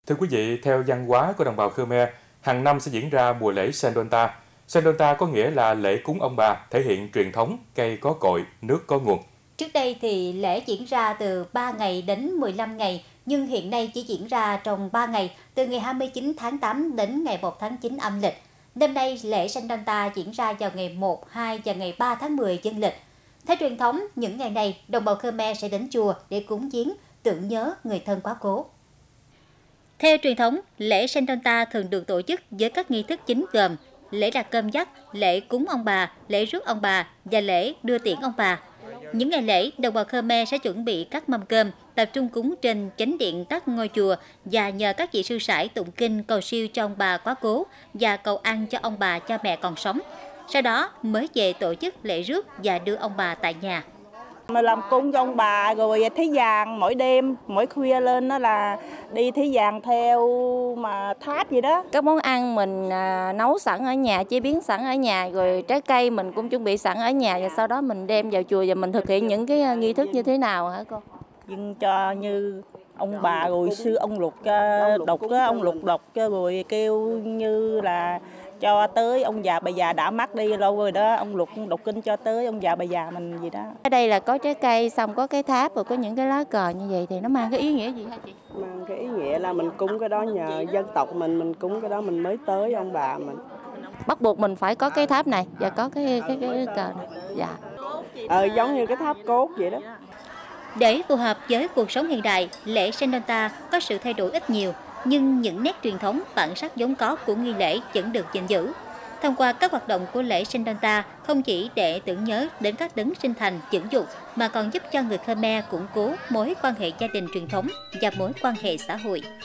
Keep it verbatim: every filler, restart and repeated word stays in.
Thưa quý vị, theo văn hóa của đồng bào Khmer, hàng năm sẽ diễn ra mùa lễ Sendonta. Sendonta có nghĩa là lễ cúng ông bà, thể hiện truyền thống cây có cội, nước có nguồn. Trước đây thì lễ diễn ra từ ba ngày đến mười lăm ngày, nhưng hiện nay chỉ diễn ra trong ba ngày, từ ngày hai mươi chín tháng tám đến ngày một tháng chín âm lịch. Năm nay, lễ Sendonta diễn ra vào ngày một, hai và ngày ba tháng mười dương lịch. Theo truyền thống, những ngày này, đồng bào Khmer sẽ đến chùa để cúng viếng, tưởng nhớ người thân quá cố. Theo truyền thống, lễ Sendonta thường được tổ chức với các nghi thức chính gồm lễ đặt cơm dắt, lễ cúng ông bà, lễ rước ông bà và lễ đưa tiễn ông bà. Những ngày lễ, đồng bào Khmer sẽ chuẩn bị các mâm cơm, tập trung cúng trên chánh điện các ngôi chùa và nhờ các vị sư sãi tụng kinh cầu siêu cho ông bà quá cố và cầu ăn cho ông bà cha mẹ còn sống. Sau đó mới về tổ chức lễ rước và đưa ông bà tại nhà. Mình làm cúng cho ông bà rồi thí vàng mỗi đêm, mỗi khuya lên đó là đi thí vàng theo mà tháp gì đó. Các món ăn mình à, nấu sẵn ở nhà, chế biến sẵn ở nhà, rồi trái cây mình cũng chuẩn bị sẵn ở nhà, và sau đó mình đem vào chùa và mình thực hiện những cái nghi thức như thế nào hả cô? Nhưng cho như ông bà rồi sư ông lục đọc ông lục đọc rồi kêu như là cho tới ông già bà già đã mất đi lâu rồi đó, ông lục đọc kinh cho tới ông già bà già mình gì đó. Ở đây là có trái cây, xong có cái tháp, rồi có những cái lá cờ như vậy thì nó mang cái ý nghĩa gì hả chị? Mang cái ý nghĩa là mình cúng cái đó nhờ dân tộc mình, mình cúng cái đó mình mới tới ông bà mình. Bắt buộc mình phải có cái tháp này và có cái cái cái, cái cờ này. Dạ. Ờ, giống như cái tháp cốt vậy đó. Để phù hợp với cuộc sống hiện đại, lễ Sendonta có sự thay đổi ít nhiều, nhưng những nét truyền thống bản sắc vốn có của nghi lễ vẫn được gìn giữ. Thông qua các hoạt động của lễ Sendonta không chỉ để tưởng nhớ đến các đấng sinh thành dưỡng dục, mà còn giúp cho người Khmer củng cố mối quan hệ gia đình truyền thống và mối quan hệ xã hội.